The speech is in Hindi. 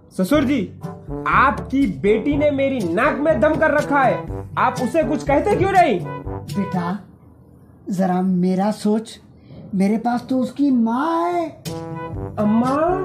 ससुर जी, आपकी बेटी ने मेरी नाक में दम कर रखा है, आप उसे कुछ कहते क्यों नहीं? बेटा जरा मेरा सोच, मेरे पास तो उसकी माँ है। अम्मा?